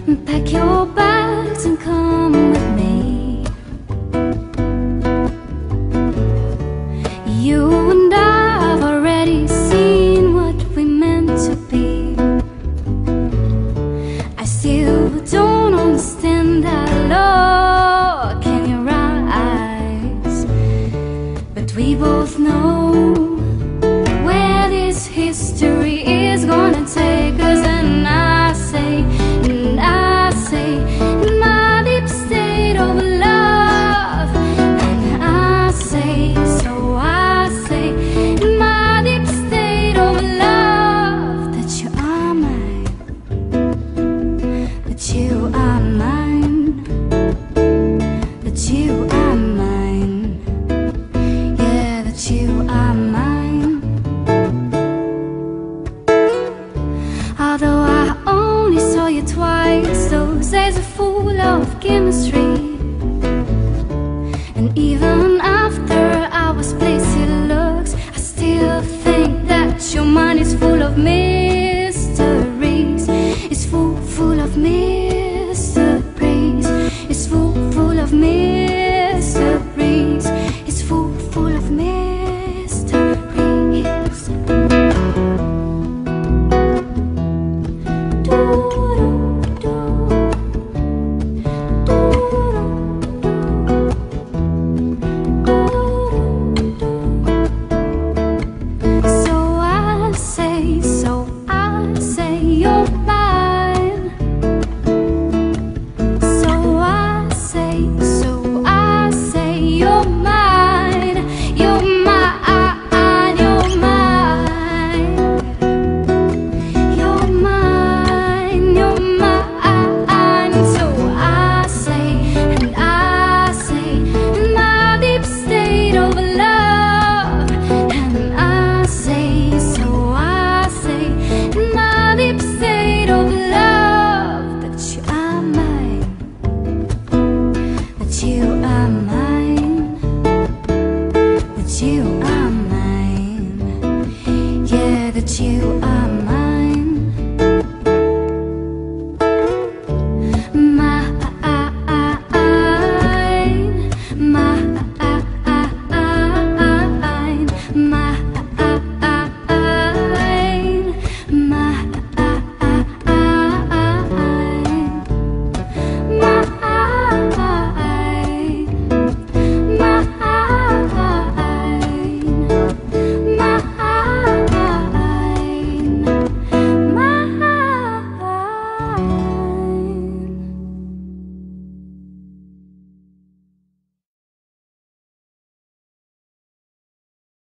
Pack your bags and come with me. You and I have already seen what we meant to be. I still don't understand that look in your eyes, but we both know where this history is gonna take us. And I say, in my deep state of love, and I say, so I say, in my deep state of love, that you are mine, that you are mine, that you are mine, yeah, that you are mine. Although I only saw you twice, those days are full of chemistry.